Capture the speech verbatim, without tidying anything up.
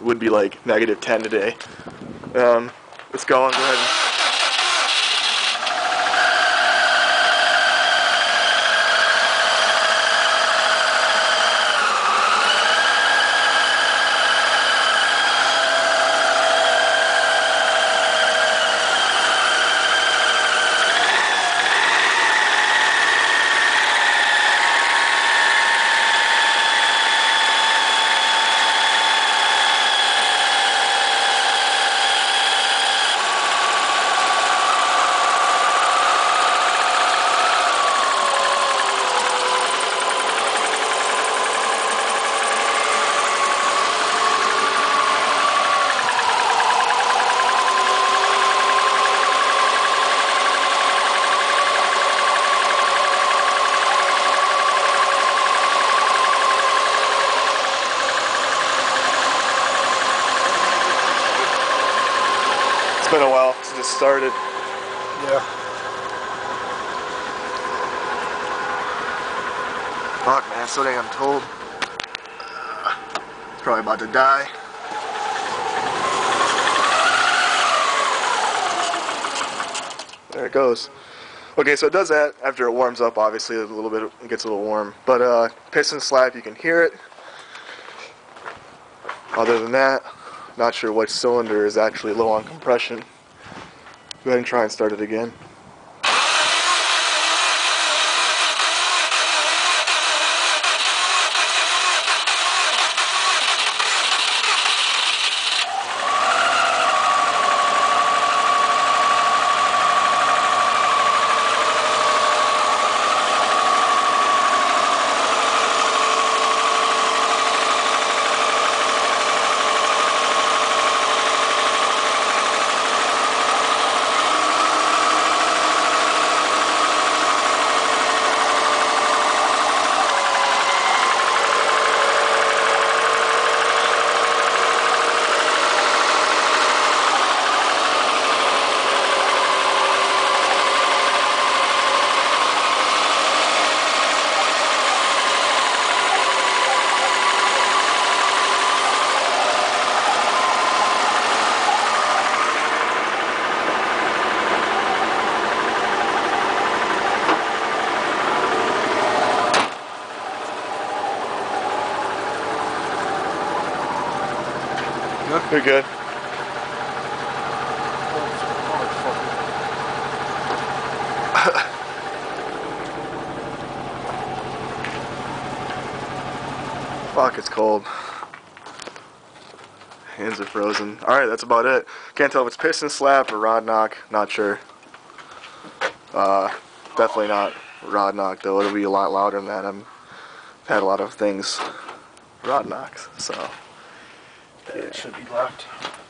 would be like negative ten today. Um, let's go and go ahead and been a while since it started. Yeah. Fuck, man, so dang I'm told. It's probably about to die. There it goes. Okay, so it does that after it warms up. Obviously, a little bit, it gets a little warm. But uh, piston slap, you can hear it. Other than that, not sure which cylinder is actually low on compression. Go ahead and try and start it again. You're good. Fuck, it's cold. Hands are frozen. Alright, that's about it. Can't tell if it's piston slap or rod knock. Not sure. Uh, definitely not rod knock, though. It'll be a lot louder than that. I've had a lot of things rod knocks, so. Yeah. It should be locked.